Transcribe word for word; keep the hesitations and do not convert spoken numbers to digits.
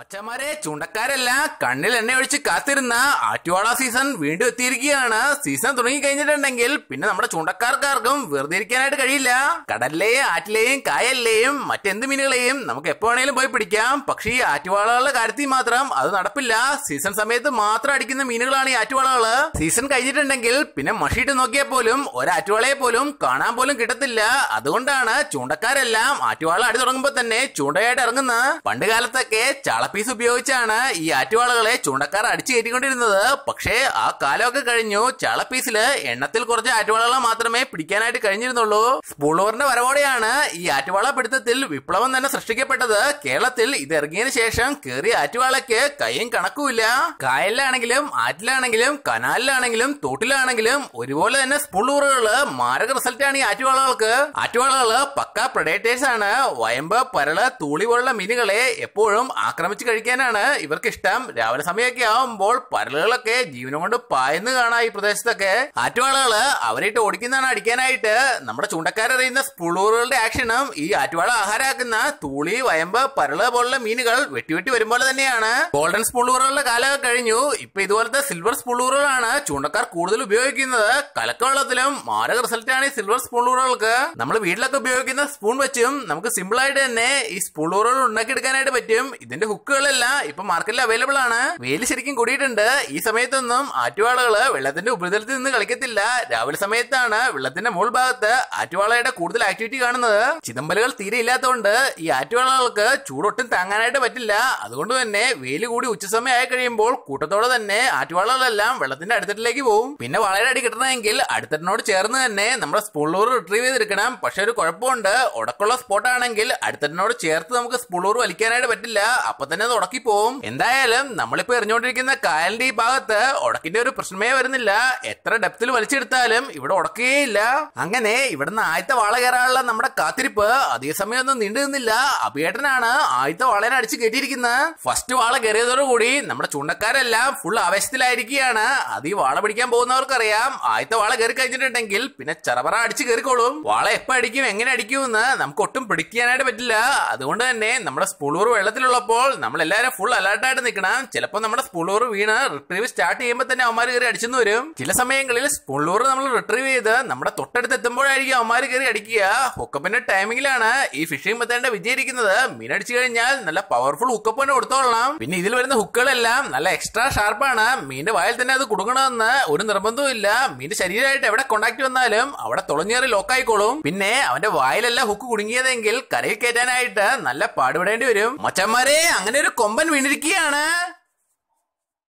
മച്ചന്മാരെ, ചൂണ്ടക്കാരെല്ലാം കണ്ണിൽ എണ്ണ ഒഴിച്ച് കാത്തിരുന്ന ആറ്റുവാള സീസൺ വീണ്ടും എത്തിയിരിക്കുകയാണ്. സീസൺ തുടങ്ങി കഴിഞ്ഞിട്ടുണ്ടെങ്കിൽ പിന്നെ നമ്മുടെ ചൂണ്ടക്കാർക്കാർക്കും വെറുതെ ഇരിക്കാനായിട്ട് കഴിയില്ല. കടലിലെയും ആറ്റിലെയും കായലിലെയും മറ്റെന്ത് മീനുകളെയും നമുക്ക് എപ്പോ വേണേലും പോയി പിടിക്കാം. പക്ഷേ ഈ ആറ്റുവാളകളുടെ കാര്യത്തിൽ മാത്രം അത് നടപ്പില്ല. സീസൺ സമയത്ത് മാത്രം അടിക്കുന്ന മീനുകളാണ് ഈ ആറ്റുവാളകള്. സീസൺ കഴിഞ്ഞിട്ടുണ്ടെങ്കിൽ പിന്നെ മഷിയിട്ട് നോക്കിയാൽ പോലും ഒരാറ്റുവാളയെ പോലും കാണാൻ പോലും കിട്ടത്തില്ല. അതുകൊണ്ടാണ് ചൂണ്ടക്കാരെല്ലാം ആറ്റുവാള അടി തുടങ്ങുമ്പോ തന്നെ ചൂണ്ടയായിട്ട് ഇറങ്ങുന്നത്. പണ്ട് കാലത്തൊക്കെ ചാളപ്പീസ് ഉപയോഗിച്ചാണ് ഈ ആറ്റുവാളകളെ ചൂണ്ടക്കാർ അടിച്ചു കയറ്റിക്കൊണ്ടിരുന്നത്. പക്ഷേ ആ കാലമൊക്കെ കഴിഞ്ഞു. ചാളപ്പീസില് എണ്ണത്തിൽ കുറച്ച് ആറ്റുവാളകളെ മാത്രമേ പിടിക്കാനായിട്ട് കഴിഞ്ഞിരുന്നുള്ളൂ. സ്പൂളോറിന്റെ വരവോടെയാണ് ഈ ആറ്റുവാള പിടുത്തത്തിൽ വിപ്ലവം തന്നെ സൃഷ്ടിക്കപ്പെട്ടത്. കേരളത്തിൽ ഇത് ഇറങ്ങിയതിനു ശേഷം കേറിയ ആറ്റുവാളയ്ക്ക് കയ്യും കണക്കുമില്ല. കായലിലാണെങ്കിലും ആറ്റിലാണെങ്കിലും കനാലിലാണെങ്കിലും തോട്ടിലാണെങ്കിലും ഒരുപോലെ തന്നെ സ്പൂളൂറുകള് മാരക റിസൾട്ടാണ് ഈ ആറ്റുവാളകൾക്ക്. ആറ്റുവാളകള് പക്ക പ്രഡേറ്റേഴ്സ് ആണ്. വയമ്പ്, പരള്, തൂളി പോലുള്ള മീനുകളെ എപ്പോഴും ആക്രമിച്ച് കഴിക്കാനാണ് ഇവർക്ക് ഇഷ്ടം. രാവിലെ സമയമൊക്കെ ആവുമ്പോൾ പരലുകളൊക്കെ ജീവനം കൊണ്ട് പായെന്ന് കാണാം ഈ പ്രദേശത്തൊക്കെ. ആറ്റുവാളകള് അവരായിട്ട് ഓടിക്കുന്നതാണ് അടിക്കാനായിട്ട്. നമ്മുടെ ചൂണ്ടക്കാരറിയുന്ന സ്പൂളൂറുകളുടെ ആക്ഷനും ഈ ആറ്റുവാള ആഹാരമാക്കുന്ന തൂളി, വയമ്പ്, പരള് പോലുള്ള മീനുകൾ വെട്ടി വെട്ടി വരുമ്പോൾ തന്നെയാണ്. ഗോൾഡൻ സ്പൂളൂറുകളുടെ കാലമൊക്കെ കഴിഞ്ഞു. ഇപ്പൊ ഇതുപോലത്തെ സിൽവർ സ്പൂളൂറുകളാണ് ചൂണ്ടക്കാർ കൂടുതൽ ഉപയോഗിക്കുന്നത്. കലക്കവെള്ളത്തിലും മാരക റിസൾട്ടാണ് ഈ സിൽവർ സ്പൂളൂറുകൾക്ക്. നമ്മൾ വീട്ടിലൊക്കെ ഉപയോഗിക്കുന്ന സ്പൂൺ വെച്ചും നമുക്ക് സിമ്പിൾ ആയിട്ട് തന്നെ ഈ സ്പൂളൂറുകൾ ഉണ്ടാക്കിയെടുക്കാനായിട്ട് പറ്റും. ഇതിന്റെ ഹുക്കുകളെല്ലാം ഇപ്പൊ മാർക്കറ്റിൽ അവൈലബിൾ ആണ്. വെയിൽ ശരിക്കും കൂടിയിട്ടുണ്ട്. ഈ സമയത്തൊന്നും ആറ്റുവാളകള് വെള്ളത്തിന്റെ ഉപരിതലത്തിൽ നിന്ന് കളിക്കത്തില്ല. രാവിലെ സമയത്താണ് വെള്ളത്തിന്റെ മുകൾ ഭാഗത്ത് ആറ്റുവാളയുടെ കൂടുതൽ ആക്ടിവിറ്റി കാണുന്നത്. ചിതമ്പലുകൾ തീരെ ഇല്ലാത്തതുകൊണ്ട് ഈ ആറ്റുവാളകൾക്ക് ചൂടൊട്ടും താങ്ങാനായിട്ട് പറ്റില്ല. അതുകൊണ്ട് തന്നെ വെയിൽ കൂടി ഉച്ചസമയം ആയി കഴിയുമ്പോൾ കൂട്ടത്തോടെ തന്നെ ആറ്റുവാളകളെല്ലാം വെള്ളത്തിന്റെ അടുത്തട്ടിലേക്ക് പോകും. പിന്നെ വളയുടെ അടി കിട്ടണമെങ്കിൽ അടുത്തട്ടിനോട് ചേർന്ന് തന്നെ നമ്മുടെ സ്പൂളൂർ റിട്രീവ് ചെയ്തെടുക്കണം. പക്ഷെ ഒരു കുഴപ്പമുണ്ട്. ഉടക്കുള്ള സ്പോട്ട് ആണെങ്കിൽ അടുത്തട്ടിനോട് ചേർത്ത് നമുക്ക് സ്പൂളൂർ വലിക്കാനായിട്ട് പറ്റില്ല. അപ്പൊ തന്നെ അത് ഉടക്കി പോവും. എന്തായാലും നമ്മളിപ്പോ എറിഞ്ഞുകൊണ്ടിരിക്കുന്ന കായലിന്റെ ഈ ഭാഗത്ത് ഉടക്കിന്റെ ഒരു പ്രശ്നമേ വരുന്നില്ല. എത്ര ഡെപ്തിൽ വലിച്ചെടുത്താലും ഇവിടെ ഉടക്കുകയില്ല. അങ്ങനെ ഇവിടുന്ന് ആദ്യത്തെ വാള കയറാനുള്ള നമ്മുടെ കാത്തിരിപ്പ് അതേ സമയം ഒന്നും നീണ്ടു നിന്നില്ല. അഭിയേട്ടനാണ് ആദ്യത്തെ വാളനെ അടിച്ച് കയറ്റിയിരിക്കുന്നത്. ഫസ്റ്റ് വാള കയറിയതോടുകൂടി നമ്മുടെ ചൂണ്ടക്കാരെല്ലാം ഫുൾ ആവേശത്തിലായിരിക്കുകയാണ്. അത് ഈ വാള പിടിക്കാൻ പോകുന്നവർക്കറിയാം. ആദ്യത്തെ വാള കയറി കഴിഞ്ഞിട്ടുണ്ടെങ്കിൽ പിന്നെ ചറപറ അടിച്ച് കയറിക്കോളും. വാള എപ്പോ അടിക്കും, എങ്ങനെ അടിക്കും എന്ന് നമുക്ക് ഒട്ടും പിടിക്കാനായിട്ട് പറ്റില്ല. അതുകൊണ്ട് തന്നെ നമ്മുടെ സ്പൂളൂർ വെള്ളത്തിലുള്ളപ്പോൾ നമ്മൾ എല്ലാവരും ഫുൾ അലർട്ടായിട്ട് നിൽക്കണം. ചിലപ്പോൾ നമ്മുടെ സ്പൂളൂർ വീണ് റിട്രീവ് സ്റ്റാർട്ട് ചെയ്യുമ്പോൾ തന്നെ അവന്മാർ കയറി അടിച്ചെന്ന് വരും. ചില സമയങ്ങളിൽ സ്പൂളൂർ നമ്മൾ റിട്രീവ് ചെയ്ത് നമ്മുടെ തൊട്ടടുത്ത് എത്തുമ്പോഴായിരിക്കും അവന്മാർ കയറി അടിക്കുക. ഹുക്കപ്പിന്റെ ടൈമിങ്ങിലാണ് ഈ ഫിഷിംഗ് മെത്തേഡിന്റെ വിജയിരിക്കുന്നത്. മീൻ അടിച്ചു കഴിഞ്ഞാൽ നല്ല പവർഫുൾ ഹുക്കപ്പ് തന്നെ കൊടുത്തോളണം. പിന്നെ ഇതിൽ വരുന്ന ഹുക്കുകളെല്ലാം നല്ല എക്സ്ട്രാ ഷാർപ്പാണ്. മീന്റെ വായിൽ തന്നെ അത് കൊടുക്കണമെന്ന് ഒരു നിർബന്ധവും ഇല്ല. മീന്റെ ശരീരമായിട്ട് എവിടെ കോണ്ടാക്ട് വന്നാലും അവിടെ തുളഞ്ഞേറി ലോക്കായിക്കോളും. പിന്നെ അവന്റെ വായിലെല്ലാം ഹുക്ക് കുടുങ്ങിയതെങ്കിൽ കരയിൽ കയറ്റാനായിട്ട് നല്ല പാടുപെടേണ്ടി വരും. മച്ചന്മാരെ, അങ്ങനെ ഒരു കൊമ്പൻ വീണിരിക്കുകയാണ്.